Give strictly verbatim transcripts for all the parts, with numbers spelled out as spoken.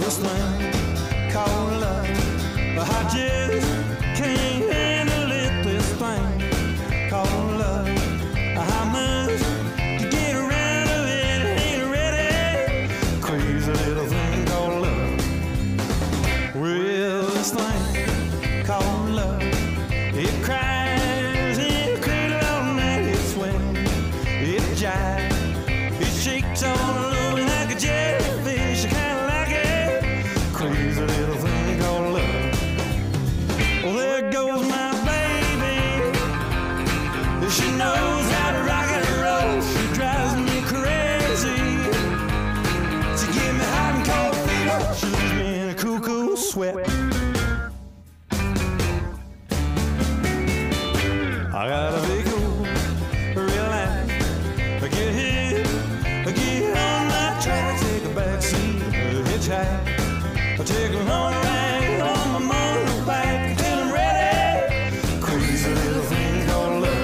this thing called love. I just can't handle it, this thing called love. I must get around to it, ain't ready. Crazy little thing called love. Well, this thing called love, it cries in a cradle all night, it swings, it jives, it shakes all over like a jellyfish. I kinda like it. Crazy little thing called love. Well, there goes my baby. She knows how to rock and roll. She drives me crazy. She gives me hot and cold fever. She leaves me in a cool, cool sweat. I gotta be cool, relax, get hit, get on my track, take a back seat, hitchhike, take a long ride on my motorbike till I'm ready. Crazy little thing called love.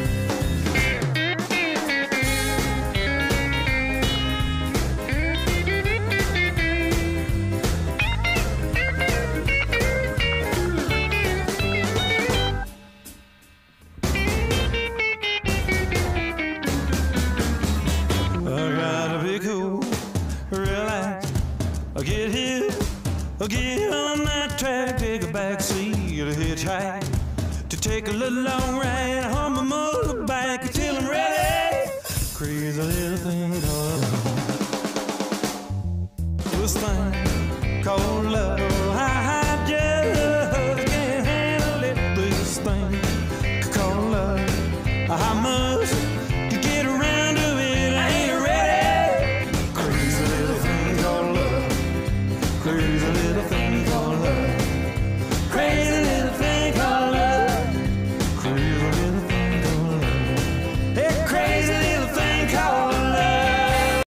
Relax, get here, get on that track, take a back seat, a hitchhike, to take a little long ride on my motorbike till I'm ready. Crazy little thing called